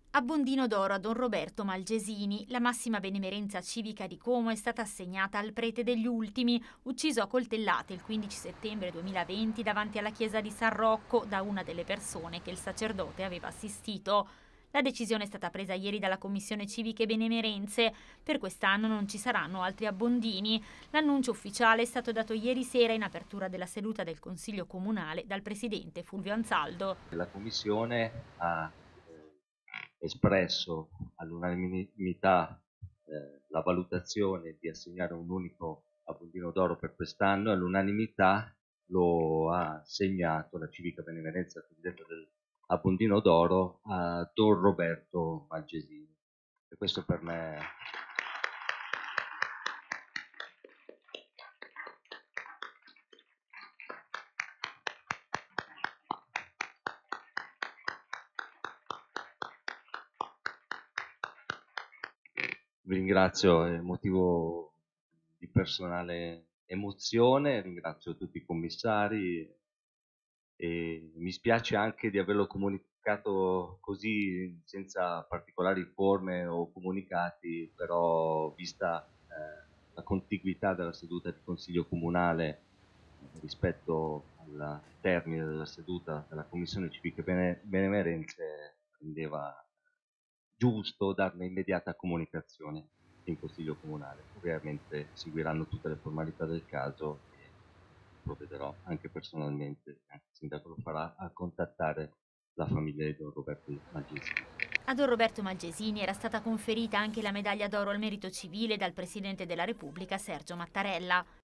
Abbondino d'oro a Don Roberto Malgesini, la massima benemerenza civica di Como è stata assegnata al prete degli ultimi, ucciso a coltellate il 15 settembre 2020 davanti alla chiesa di San Rocco da una delle persone che il sacerdote aveva assistito. La decisione è stata presa ieri dalla Commissione Civiche e Benemerenze. Per quest'anno non ci saranno altri abbondini. L'annuncio ufficiale è stato dato ieri sera in apertura della seduta del Consiglio Comunale dal presidente Fulvio Anzaldo. La Commissione ha espresso all'unanimità la valutazione di assegnare un unico abbondino d'oro per quest'anno, all'unanimità lo ha assegnato la civica benemerenza cosiddetta dell'abbondino d'oro a Don Roberto Malgesini. E questo per me vi ringrazio, è motivo di personale emozione, ringrazio tutti i commissari e mi spiace anche di averlo comunicato così senza particolari forme o comunicati, però vista la contiguità della seduta di Consiglio Comunale rispetto al termine della seduta della Commissione Civiche Benemerenze, rendeva giusto darne immediata comunicazione in Consiglio Comunale. Ovviamente seguiranno tutte le formalità del caso e provvederò anche personalmente, anche il sindaco lo farà, a contattare la famiglia di Don Roberto Malgesini. A Don Roberto Malgesini era stata conferita anche la medaglia d'oro al merito civile dal Presidente della Repubblica Sergio Mattarella.